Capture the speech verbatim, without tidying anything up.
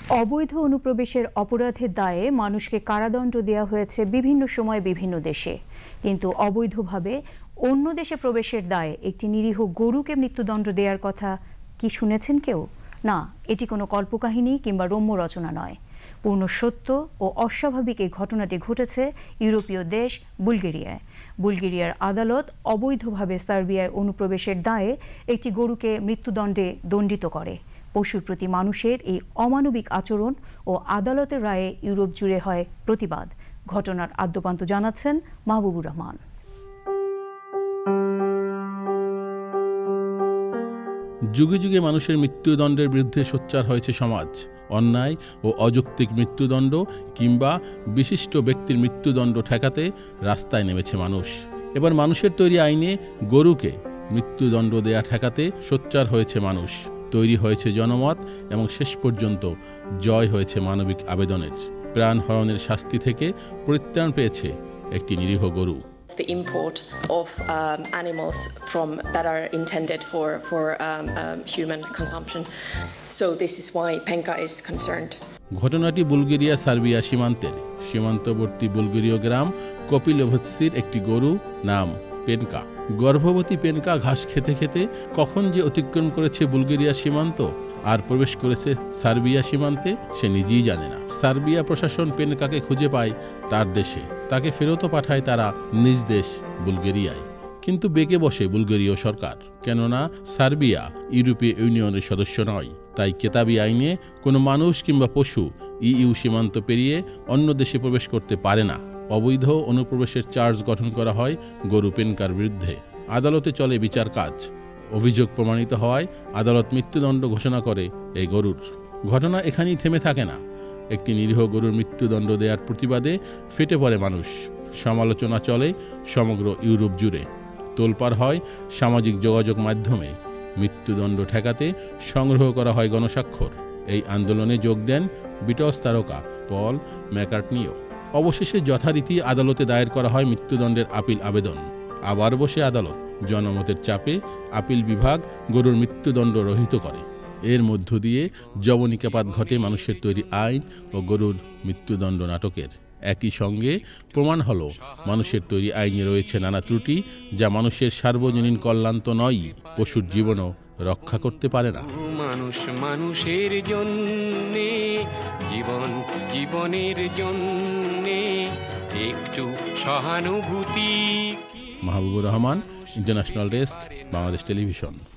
অবৈধ অনুপ্রবেশের অপরাধের দায়ে মানুষকে কারাদণ্ড দেওয়া হয়েছে বিভিন্ন সময় বিভিন্ন দেশে, কিন্তু অবৈধভাবে অন্য দেশে প্রবেশের দায়ে একটি নিরীহ গরুকে মৃত্যুদণ্ড দেওয়ার কথা কি শুনেছেন কেউ? না, এটি কোনো কল্পকাহিনী কিংবা রম্য রচনা নয়। পূর্ণ সত্য ও অস্বাভাবিক এই ঘটনাটি ঘটেছে ইউরোপীয় দেশ বুলগেরিয়ায়। বুলগেরিয়ার আদালত অবৈধভাবে সার্বিয়ায় অনুপ্রবেশের দায়ে একটি গরুকে মৃত্যুদণ্ডে দণ্ডিত করে। পশুর প্রতি মানুষের এই অমানবিক আচরণ ও আদালতের রায়ে ইউরোপ জুড়ে হয় প্রতিবাদ। ঘটনার আদ্যোপান্ত জানাচ্ছেন মাহবুবুর রহমান। যুগে যুগে মানুষের মৃত্যুদণ্ডের বিরুদ্ধে সোচ্চার হয়েছে সমাজ। অন্যায় ও অযৌক্তিক মৃত্যুদণ্ড কিংবা বিশিষ্ট ব্যক্তির মৃত্যুদণ্ড ঠেকাতে রাস্তায় নেমেছে মানুষ। এবার মানুষের তৈরি আইনে গরুকে মৃত্যুদণ্ড দেয়া ঠেকাতে সোচ্চার হয়েছে মানুষ। তৈরি হয়েছে জনমত এবং শেষ পর্যন্ত জয় হয়েছে মানবিক আবেদনের। প্রাণহরণের শাস্তি থেকে পরিত্রাণ পেয়েছে একটি নিরীহ গরু। The import of um, animals from that are intended for for um, um, human consumption. So this is why Penka is concerned. ঘটনাটি বুলগেরিয়া সার্বিয়া সীমান্তের সীমান্তবর্তী বুলগেরীয় গ্রাম কপিলভৎসির একটি গরু, নাম পেনকা। গর্ভবতী পেনকা ঘাস খেতে খেতে কখন যে অতিক্রম করেছে বুলগেরিয়া সীমান্ত আর প্রবেশ করেছে সার্বিয়া সীমান্তে সে নিজেই জানে না। সার্বিয়া প্রশাসন পেনকাকে খুঁজে পায় তার দেশে, তাকে ফেরতও পাঠায় তারা নিজ দেশ বুলগেরিয়ায়। কিন্তু বেঁকে বসে বুলগেরীয় সরকার, কেননা সার্বিয়া ইউরোপীয় ইউনিয়নের সদস্য নয়। তাই কেতাবি আইনে কোনো মানুষ কিংবা পশু ইইউ সীমান্ত পেরিয়ে অন্য দেশে প্রবেশ করতে পারে না। অবৈধ অনুপ্রবেশের চার্জ গঠন করা হয় গরু পেনকার বিরুদ্ধে। আদালতে চলে বিচার কাজ। অভিযোগ প্রমাণিত হওয়ায় আদালত মৃত্যুদণ্ড ঘোষণা করে এই গরুর। ঘটনা এখানেই থেমে থাকে না। একটি নিরীহ গরুর মৃত্যুদণ্ড দেওয়ার প্রতিবাদে ফেটে পড়ে মানুষ। সমালোচনা চলে সমগ্র ইউরোপ জুড়ে। তোলপাড় হয় সামাজিক যোগাযোগ মাধ্যমে। মৃত্যুদণ্ড ঠেকাতে সংগ্রহ করা হয় গণস্বাক্ষর। এই আন্দোলনে যোগ দেন বিটস তারকা পল ম্যাকার্টনিও। অবশেষে যথারীতি আদালতে দায়ের করা হয় মৃত্যুদণ্ডের আপিল আবেদন। আবার বসে আদালত। জনমতের চাপে আপিল বিভাগ গরুর মৃত্যুদণ্ড রহিত করে। এর মধ্য দিয়ে যবনিকাপাত ঘটে মানুষের তৈরি আইন ও গরুর মৃত্যুদণ্ড নাটকের। একই সঙ্গে প্রমাণ হলো মানুষের তৈরি আইনে রয়েছে নানা ত্রুটি, যা মানুষের সার্বজনীন কল্যাণ তো নয়, পশুর জীবনও রক্ষা করতে পারে না। মানুষ মানুষের জন্যে, জীবন জীবনের জন্যে একটু সহানুভূতি। Mahbubur Rahman, international desk, Bangladesh television.